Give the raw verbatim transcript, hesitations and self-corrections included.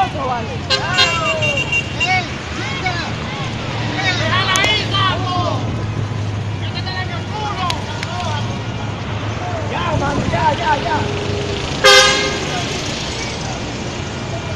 mentiroso, vale. ¡Ey, chica! ¡Déjala ahí, sapo! ¡Que te tenés en el culo! Ya, mano, ya, ya, ya.